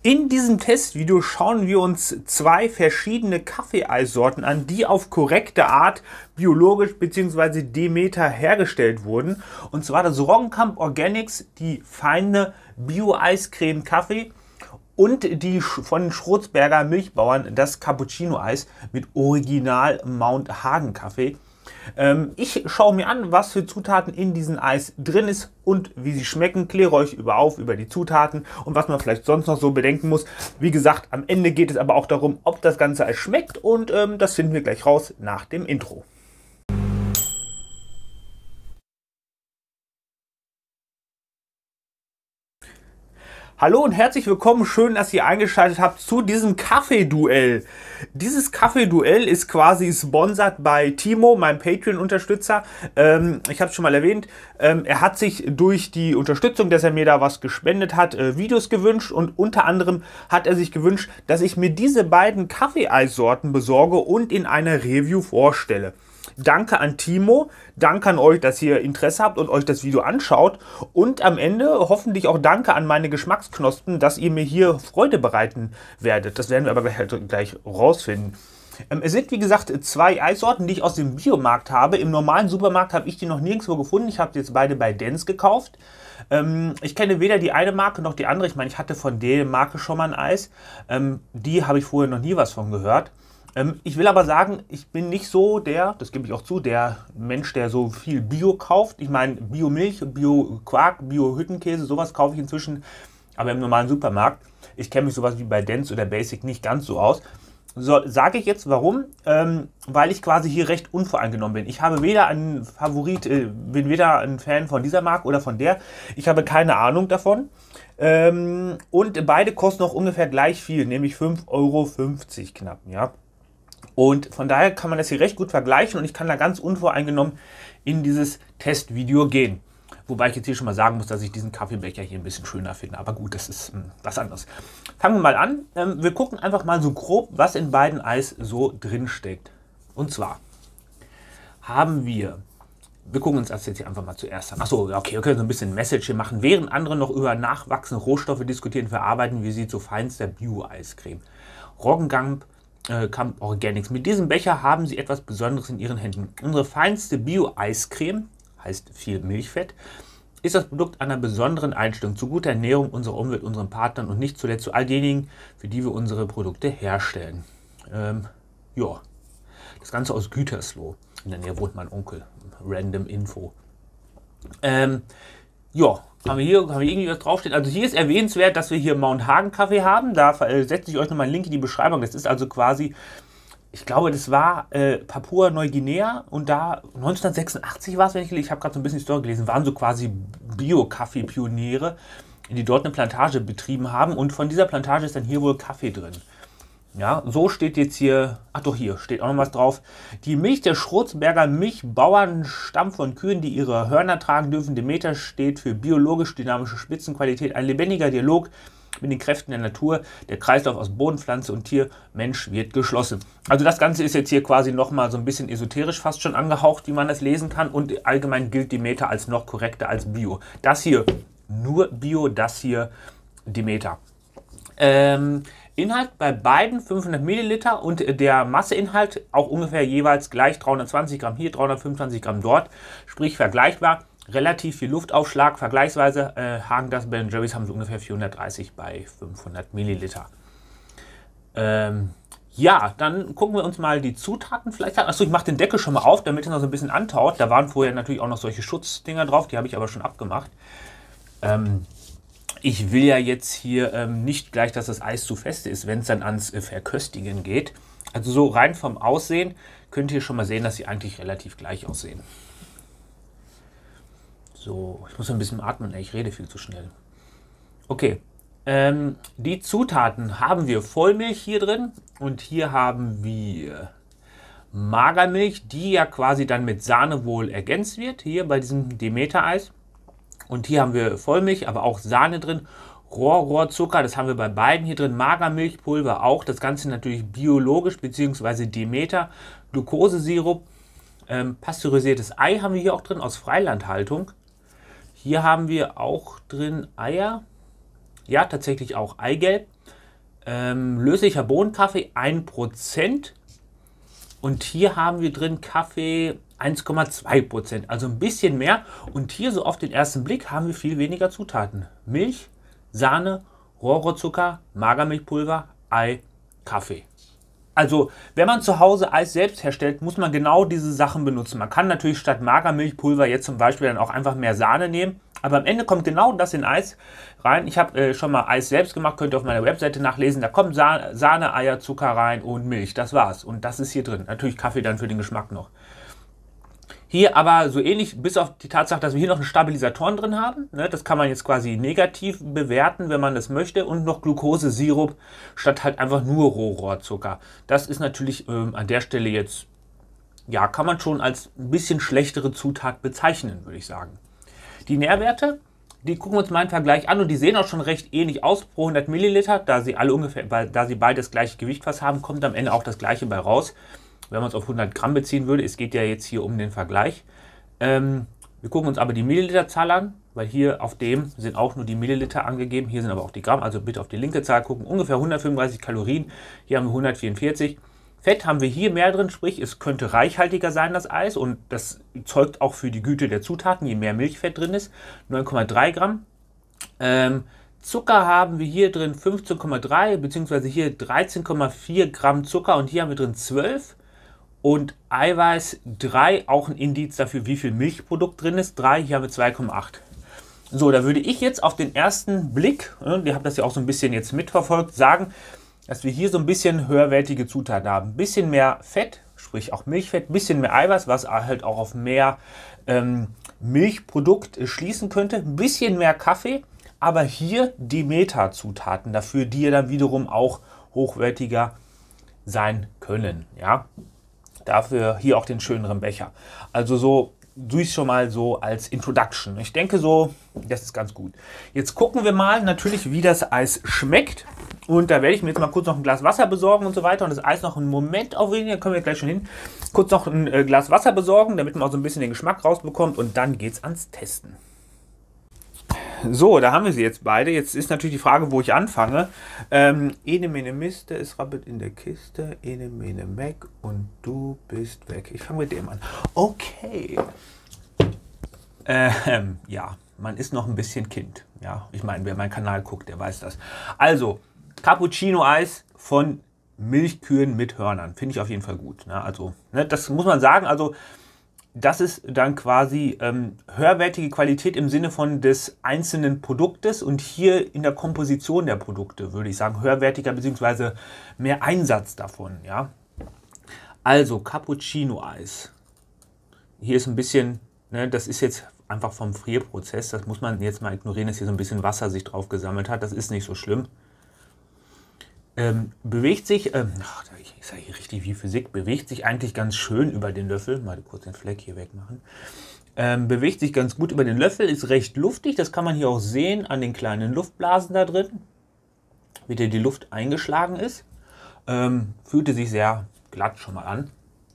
In diesem Testvideo schauen wir uns zwei verschiedene Kaffeeeissorten an, die auf korrekte Art biologisch bzw. Demeter hergestellt wurden. Und zwar das Roggenkamp Organics, die feine Bio-Eiscreme Kaffee, und die von den Schrotzberger Milchbauern, das Cappuccino-Eis mit Original Mount Hagen Kaffee. Ich schaue mir an, was für Zutaten in diesem Eis drin ist und wie sie schmecken, kläre euch über die Zutaten und was man vielleicht sonst noch so bedenken muss. Wie gesagt, am Ende geht es aber auch darum, ob das ganze Eis schmeckt, und das finden wir gleich raus nach dem Intro. Hallo und herzlich willkommen, schön, dass ihr eingeschaltet habt zu diesem Kaffee-Duell. Dieses Kaffee-Duell ist quasi sponsert bei Timo, meinem Patreon-Unterstützer. Ich habe es schon mal erwähnt, er hat sich durch die Unterstützung, dass er mir da was gespendet hat, Videos gewünscht, und unter anderem hat er sich gewünscht, dass ich mir diese beiden Kaffeeeissorten besorge und in einer Review vorstelle. Danke an Timo, danke an euch, dass ihr Interesse habt und euch das Video anschaut, und am Ende hoffentlich auch danke an meine Geschmacksknospen, dass ihr mir hier Freude bereiten werdet. Das werden wir aber gleich rausfinden. Es sind wie gesagt zwei Eissorten, die ich aus dem Biomarkt habe. Im normalen Supermarkt habe ich die noch nirgendwo gefunden. Ich habe jetzt beide bei Dents gekauft. Ich kenne weder die eine Marke noch die andere. Ich meine, ich hatte von der Marke schon mal ein Eis. Die habe ich vorher noch nie was von gehört. Ich will aber sagen, ich bin nicht so das gebe ich auch zu, der Mensch, der so viel Bio kauft. Ich meine, Biomilch, Bio-Quark, Bio-Hüttenkäse, sowas kaufe ich inzwischen, aber im normalen Supermarkt. Ich kenne mich sowas wie bei Dents oder Basic nicht ganz so aus. So, sage ich jetzt warum? Weil ich quasi hier recht unvoreingenommen bin. Ich habe weder einen Favorit, bin weder ein Fan von dieser Marke oder von der. Ich habe keine Ahnung davon. Und beide kosten auch ungefähr gleich viel, nämlich 5,50 € knapp, ja. Und von daher kann man das hier recht gut vergleichen, und ich kann da ganz unvoreingenommen in dieses Testvideo gehen. Wobei ich jetzt hier schon mal sagen muss, dass ich diesen Kaffeebecher hier ein bisschen schöner finde. Aber gut, das ist was anderes. Fangen wir mal an. Wir gucken einfach mal so grob, was in beiden Eis so drin steckt. Und zwar haben wir gucken uns das jetzt hier einfach mal zuerst an. Achso, okay, wir können so ein bisschen Message hier machen. Während andere noch über nachwachsende Rohstoffe diskutieren, verarbeiten wir sie zu feinster Bio-Eiscreme. Roggenkamp Organics. Mit diesem Becher haben Sie etwas Besonderes in Ihren Händen. Unsere feinste Bio-Eiscreme, heißt viel Milchfett, ist das Produkt einer besonderen Einstellung zu guter Ernährung, unserer Umwelt, unseren Partnern und nicht zuletzt zu all denjenigen, für die wir unsere Produkte herstellen. Ja, das Ganze aus Gütersloh. In der Nähe wohnt mein Onkel. Random Info. Ja, haben wir irgendwie was draufstehen. Also hier ist erwähnenswert, dass wir hier Mount Hagen Kaffee haben. Da setze ich euch nochmal einen Link in die Beschreibung. Das ist also quasi, ich glaube, das war Papua-Neuguinea, und da 1986 war es, wenn ich habe gerade so ein bisschen die Story gelesen, waren so quasi Bio-Kaffee-Pioniere, die dort eine Plantage betrieben haben, und von dieser Plantage ist dann hier wohl Kaffee drin. Ja, so steht jetzt hier, ach doch, hier steht auch noch was drauf. Die Milch der Schrotzberger Milchbauern stammt von Kühen, die ihre Hörner tragen dürfen. Demeter steht für biologisch dynamische Spitzenqualität, ein lebendiger Dialog mit den Kräften der Natur. Der Kreislauf aus Boden, Pflanze und Tier, Mensch wird geschlossen. Also das Ganze ist jetzt hier quasi nochmal so ein bisschen esoterisch fast schon angehaucht, wie man das lesen kann. Und allgemein gilt Demeter als noch korrekter als Bio. Das hier nur Bio, das hier Demeter. Inhalt bei beiden 500 Milliliter und der Masseinhalt auch ungefähr jeweils gleich, 320 Gramm hier, 325 Gramm dort, sprich vergleichbar, relativ viel Luftaufschlag, vergleichsweise Häagen-Dazs, Ben & Jerry's haben so ungefähr 430 bei 500 Milliliter. Ja, dann gucken wir uns mal die Zutaten vielleicht an. Achso, ich mache den Deckel schon mal auf, damit es noch so ein bisschen antaut. Da waren vorher natürlich auch noch solche Schutzdinger drauf, die habe ich aber schon abgemacht. Ich will ja jetzt hier nicht gleich, dass das Eis zu fest ist, wenn es dann ans Verköstigen geht. Also so rein vom Aussehen könnt ihr schon mal sehen, dass sie eigentlich relativ gleich aussehen. So, ich muss ein bisschen atmen, ich rede viel zu schnell. Okay, die Zutaten haben wir Vollmilch hier drin, und hier haben wir Magermilch, die ja quasi dann mit Sahne wohl ergänzt wird, hier bei diesem Demeter-Eis. Und hier haben wir Vollmilch, aber auch Sahne drin, Rohrzucker, das haben wir bei beiden hier drin, Magermilchpulver auch, das Ganze natürlich biologisch bzw. Demeter, Glukosesirup, pasteurisiertes Ei haben wir hier auch drin aus Freilandhaltung. Hier haben wir auch drin Eier, ja tatsächlich auch Eigelb, Löslicher Bohnenkaffee 1%. Und hier haben wir drin Kaffee 1,2%, also ein bisschen mehr. Und hier so auf den ersten Blick haben wir viel weniger Zutaten. Milch, Sahne, Rohrzucker, Magermilchpulver, Ei, Kaffee. Also, wenn man zu Hause Eis selbst herstellt, muss man genau diese Sachen benutzen. Man kann natürlich statt Magermilchpulver jetzt zum Beispiel dann auch einfach mehr Sahne nehmen. Aber am Ende kommt genau das in Eis rein. Ich habe schon mal Eis selbst gemacht, könnt ihr auf meiner Webseite nachlesen. Da kommt Sahne, Eier, Zucker rein und Milch. Das war's. Und das ist hier drin. Natürlich Kaffee dann für den Geschmack noch. Hier aber so ähnlich, bis auf die Tatsache, dass wir hier noch einen Stabilisatoren drin haben. Ne, das kann man jetzt quasi negativ bewerten, wenn man das möchte. Und noch Glukosesirup statt halt einfach nur Rohrzucker. Das ist natürlich an der Stelle jetzt, ja, kann man schon als ein bisschen schlechtere Zutat bezeichnen, würde ich sagen. Die Nährwerte, die gucken wir uns mal im Vergleich an und die sehen auch schon recht ähnlich aus pro 100 Milliliter. Da sie alle ungefähr, da sie beide das gleiche Gewicht fast haben, kommt am Ende auch das gleiche bei raus. Wenn man es auf 100 Gramm beziehen würde, es geht ja jetzt hier um den Vergleich. Wir gucken uns aber die Milliliterzahl an, weil hier auf dem sind auch nur die Milliliter angegeben, hier sind aber auch die Gramm, also bitte auf die linke Zahl gucken. Ungefähr 135 Kalorien, hier haben wir 144. Fett haben wir hier mehr drin, sprich es könnte reichhaltiger sein, das Eis, und das zeugt auch für die Güte der Zutaten, je mehr Milchfett drin ist, 9,3 Gramm. Zucker haben wir hier drin 15,3, beziehungsweise hier 13,4 Gramm Zucker und hier haben wir drin 12. Und Eiweiß 3, auch ein Indiz dafür, wie viel Milchprodukt drin ist. 3, hier haben wir 2,8. So, da würde ich jetzt auf den ersten Blick, ihr habt das ja auch so ein bisschen jetzt mitverfolgt, sagen, dass wir hier so ein bisschen höherwertige Zutaten haben. Ein bisschen mehr Fett, sprich auch Milchfett, ein bisschen mehr Eiweiß, was halt auch auf mehr Milchprodukt schließen könnte. Ein bisschen mehr Kaffee, aber hier die Meta-Zutaten dafür, die ja dann wiederum auch hochwertiger sein können. Ja? Dafür hier auch den schöneren Becher. Also so tue ich schon mal so als Introduction. Ich denke so, das ist ganz gut. Jetzt gucken wir mal natürlich, wie das Eis schmeckt. Und da werde ich mir jetzt mal kurz noch ein Glas Wasser besorgen und so weiter. Und das Eis noch einen Moment aufregen, da können wir gleich schon hin. Kurz noch ein Glas Wasser besorgen, damit man auch so ein bisschen den Geschmack rausbekommt. Und dann geht es ans Testen. So, da haben wir sie jetzt beide. Jetzt ist natürlich die Frage, wo ich anfange. Ene mene Miste, ist Rabbit in der Kiste. Ene mene Mac und du bist weg. Ich fange mit dem an. Okay. Ja, man ist noch ein bisschen Kind. Ja, ich meine, wer meinen Kanal guckt, der weiß das. Also, Cappuccino-Eis von Milchkühen mit Hörnern. Finde ich auf jeden Fall gut. Ne? Also, ne, das muss man sagen. Also, das ist dann quasi höherwertige Qualität im Sinne von des einzelnen Produktes und hier in der Komposition der Produkte, würde ich sagen, höherwertiger bzw. mehr Einsatz davon. Ja? Also Cappuccino-Eis. Hier ist ein bisschen, ne, das ist jetzt einfach vom Frierprozess, das muss man jetzt mal ignorieren, dass hier so ein bisschen Wasser sich drauf gesammelt hat, das ist nicht so schlimm. Bewegt sich, ich sage hier richtig wie Physik, bewegt sich eigentlich ganz schön über den Löffel. Mal kurz den Fleck hier wegmachen. Bewegt sich ganz gut über den Löffel, ist recht luftig. Das kann man hier auch sehen an den kleinen Luftblasen da drin, wie die Luft eingeschlagen ist. Fühlte sich sehr glatt schon mal an.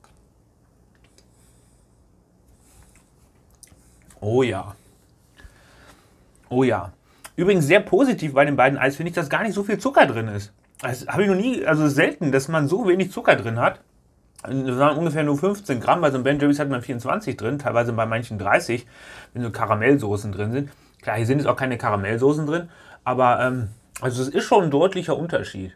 Oh ja. Oh ja. Übrigens sehr positiv bei den beiden Eis finde ich, dass gar nicht so viel Zucker drin ist. Das habe ich noch nie, also selten, dass man so wenig Zucker drin hat. Das waren ungefähr nur 15 Gramm, bei so einem Ben Jerry's hat man 24 drin, teilweise bei manchen 30, wenn so Karamellsoßen drin sind. Klar, hier sind jetzt auch keine Karamellsoßen drin, aber also es ist schon ein deutlicher Unterschied.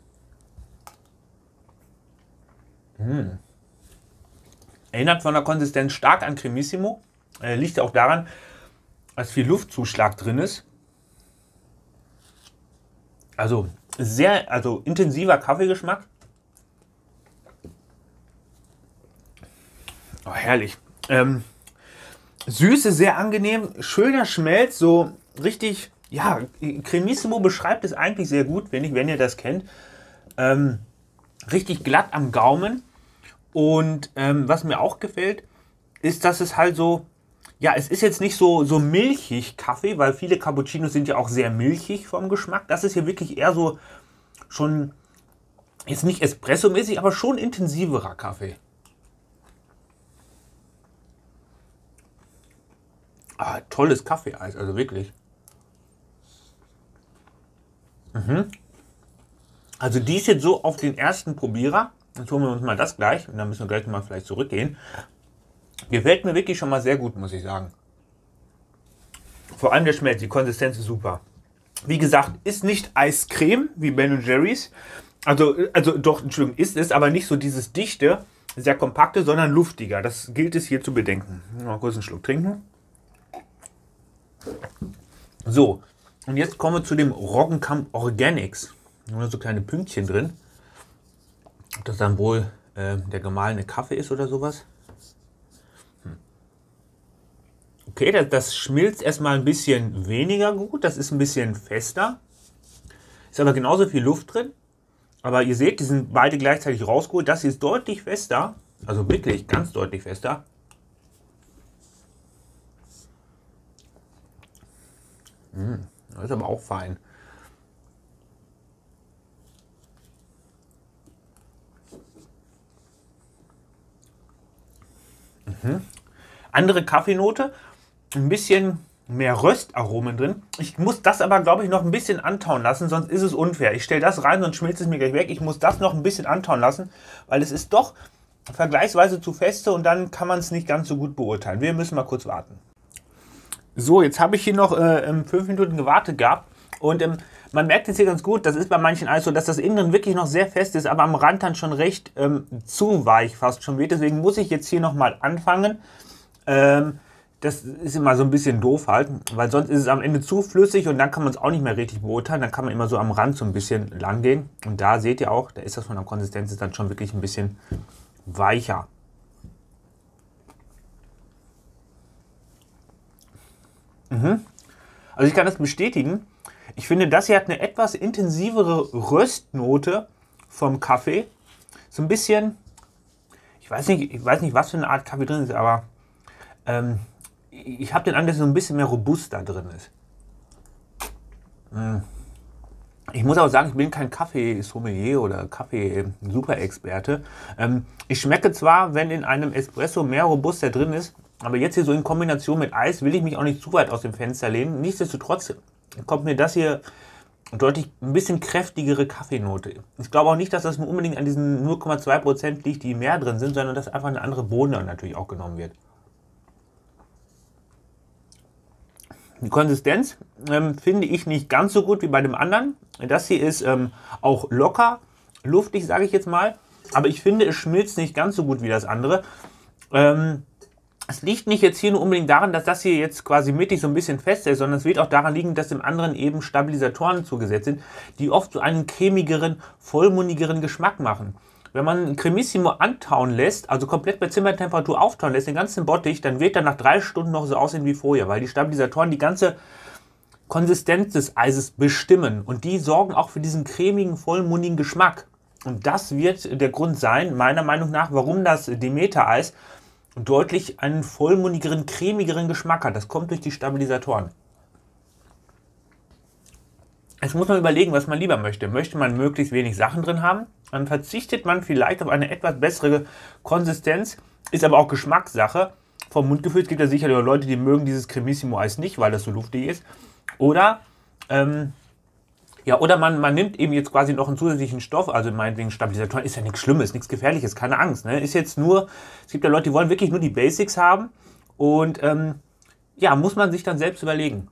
Erinnert von der Konsistenz stark an Cremissimo, liegt auch daran, dass viel Luftzuschlag drin ist. Also sehr, also intensiver Kaffeegeschmack. Oh, herrlich. Süße, sehr angenehm, schöner Schmelz, so richtig, ja, Cremissimo beschreibt es eigentlich sehr gut, wenn ihr das kennt. Richtig glatt am Gaumen. Und was mir auch gefällt, ist, dass es halt so, ja, es ist jetzt nicht so milchig Kaffee, weil viele Cappuccinos sind ja auch sehr milchig vom Geschmack. Das ist hier wirklich eher so schon, jetzt nicht Espresso-mäßig, aber schon intensiverer Kaffee. Ah, tolles Kaffeeeis, also wirklich. Also die ist jetzt so auf den ersten Probierer. Jetzt holen wir uns mal das gleich und dann müssen wir gleich mal vielleicht zurückgehen. Gefällt mir wirklich schon mal sehr gut, muss ich sagen. Vor allem der Schmelz, die Konsistenz ist super. Wie gesagt, ist nicht Eiscreme wie Ben Jerry's. Also doch, Entschuldigung, ist es, aber nicht so dieses dichte, sehr kompakte, sondern luftiger. Das gilt es hier zu bedenken. Mal kurz einen Schluck trinken. So, und jetzt kommen wir zu dem Roggenkamp Organics. Da sind so kleine Pünktchen drin. Ob das dann wohl der gemahlene Kaffee ist oder sowas. Okay, das schmilzt erstmal ein bisschen weniger gut. Das ist ein bisschen fester. Ist aber genauso viel Luft drin. Aber ihr seht, die sind beide gleichzeitig rausgeholt. Das hier ist deutlich fester. Also wirklich ganz deutlich fester. Das ist aber auch fein. Andere Kaffeenote. Ein bisschen mehr Röstaromen drin. Ich muss das aber, glaube ich, noch ein bisschen antauen lassen, sonst ist es unfair. Ich stelle das rein, sonst schmilzt es mir gleich weg. Ich muss das noch ein bisschen antauen lassen, weil es ist doch vergleichsweise zu feste und dann kann man es nicht ganz so gut beurteilen. Wir müssen mal kurz warten. So, jetzt habe ich hier noch 5 Minuten gewartet gehabt und man merkt jetzt hier ganz gut, das ist bei manchen Eis so, dass das Inneren wirklich noch sehr fest ist, aber am Rand dann schon recht zu weich fast schon wird. Deswegen muss ich jetzt hier nochmal anfangen. Das ist immer so ein bisschen doof halt, weil sonst ist es am Ende zu flüssig und dann kann man es auch nicht mehr richtig beurteilen. Dann kann man immer so am Rand so ein bisschen lang gehen. Und da seht ihr auch, da ist das von der Konsistenz dann schon wirklich ein bisschen weicher. Also ich kann das bestätigen. Ich finde, das hier hat eine etwas intensivere Röstnote vom Kaffee. So ein bisschen, ich weiß nicht, was für eine Art Kaffee drin ist, aber ich habe den Eindruck, dass so ein bisschen mehr Robusta drin ist. Ich muss auch sagen, ich bin kein Kaffee-Sommelier oder Kaffee-Super-Experte. Ich schmecke zwar, wenn in einem Espresso mehr Robusta drin ist, aber jetzt hier so in Kombination mit Eis will ich mich auch nicht zu weit aus dem Fenster lehnen. Nichtsdestotrotz kommt mir das hier deutlich ein bisschen kräftigere Kaffeenote. Ich glaube auch nicht, dass das nur unbedingt an diesen 0,2% liegt, die mehr drin sind, sondern dass einfach eine andere Bohne natürlich auch genommen wird. Die Konsistenz finde ich nicht ganz so gut wie bei dem anderen. Das hier ist auch locker, luftig, sage ich jetzt mal. Aber ich finde, es schmilzt nicht ganz so gut wie das andere. Es liegt nicht jetzt hier nur unbedingt daran, dass das hier jetzt quasi mittig so ein bisschen fester ist, sondern es wird auch daran liegen, dass dem anderen eben Stabilisatoren zugesetzt sind, die oft so einen cremigeren, vollmundigeren Geschmack machen. Wenn man Cremissimo antauen lässt, also komplett bei Zimmertemperatur auftauen lässt, den ganzen Bottich, dann wird er nach 3 Stunden noch so aussehen wie vorher, weil die Stabilisatoren die ganze Konsistenz des Eises bestimmen und die sorgen auch für diesen cremigen, vollmundigen Geschmack. Und das wird der Grund sein, meiner Meinung nach, warum das Demeter-Eis deutlich einen vollmundigeren, cremigeren Geschmack hat. Das kommt durch die Stabilisatoren. Jetzt muss man überlegen, was man lieber möchte. Möchte man möglichst wenig Sachen drin haben? Dann verzichtet man vielleicht auf eine etwas bessere Konsistenz. Ist aber auch Geschmackssache. Vom Mundgefühl, es gibt ja sicher Leute, die mögen dieses Cremissimo-Eis nicht, weil das so luftig ist. Oder, oder man nimmt eben jetzt quasi noch einen zusätzlichen Stoff, also meinetwegen Stabilisatoren, ist ja nichts Schlimmes, nichts Gefährliches, keine Angst. Ne? Ist jetzt nur, es gibt ja Leute, die wollen wirklich nur die Basics haben und muss man sich dann selbst überlegen.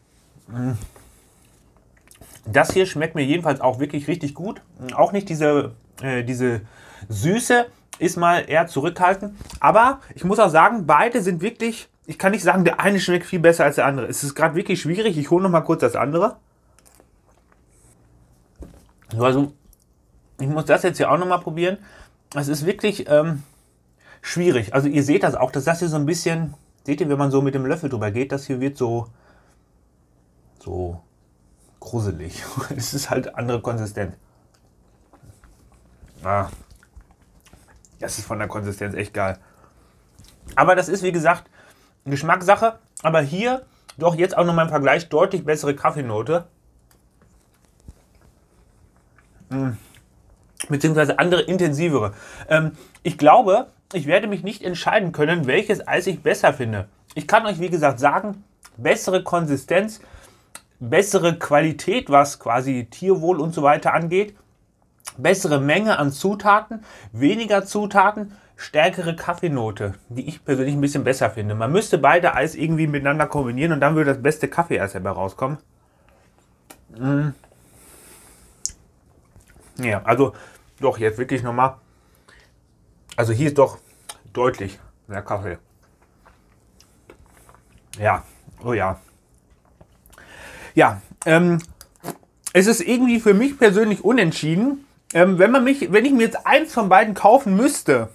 Das hier schmeckt mir jedenfalls auch wirklich richtig gut. Auch nicht diese Süße, ist mal eher zurückhaltend. Aber ich muss auch sagen, beide sind wirklich, ich kann nicht sagen, der eine schmeckt viel besser als der andere. Es ist gerade wirklich schwierig. Ich hole noch mal kurz das andere. Also, ich muss das jetzt hier auch noch mal probieren. Es ist wirklich schwierig. Also ihr seht das auch, dass das hier so ein bisschen, seht ihr, wenn man so mit dem Löffel drüber geht, das hier wird so gruselig. Es ist halt andere Konsistenz. Das ist von der Konsistenz echt geil. Aber das ist, wie gesagt, Geschmackssache. Aber hier doch jetzt auch noch mal im Vergleich deutlich bessere Kaffeenote. Beziehungsweise andere, intensivere. Ich glaube, ich werde mich nicht entscheiden können, welches Eis ich besser finde. Ich kann euch, wie gesagt, sagen, bessere Konsistenz, bessere Qualität, was quasi Tierwohl und so weiter angeht. Bessere Menge an Zutaten, weniger Zutaten, stärkere Kaffeenote, die ich persönlich ein bisschen besser finde. Man müsste beide Eis irgendwie miteinander kombinieren und dann würde das beste Kaffee-Eis dabei rauskommen. Ja, also doch, jetzt wirklich nochmal. Also hier ist doch deutlich mehr Kaffee. Ja, oh ja. Ja, es ist irgendwie für mich persönlich unentschieden. Wenn ich mir jetzt eins von beiden kaufen müsste,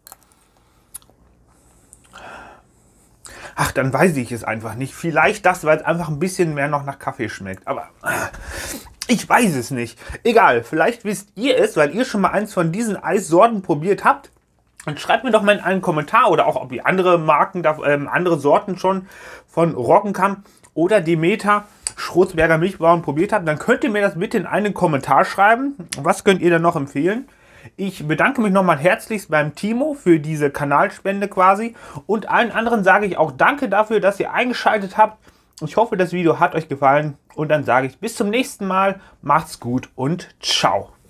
ach, dann weiß ich es einfach nicht. Vielleicht das, weil es einfach ein bisschen mehr noch nach Kaffee schmeckt. Aber ich weiß es nicht. Egal, vielleicht wisst ihr es, weil ihr schon mal eins von diesen Eissorten probiert habt. Und schreibt mir doch mal in einen Kommentar oder auch, ob ihr andere Marken, andere Sorten schon von Roggenkamm oder Demeter, Schrotzberger Milchbrauen probiert habt. Dann könnt ihr mir das bitte in einen Kommentar schreiben. Was könnt ihr dann noch empfehlen? Ich bedanke mich nochmal herzlichst beim Timo für diese Kanalspende quasi. Und allen anderen sage ich auch danke dafür, dass ihr eingeschaltet habt. Ich hoffe, das Video hat euch gefallen. Und dann sage ich bis zum nächsten Mal. Macht's gut und ciao.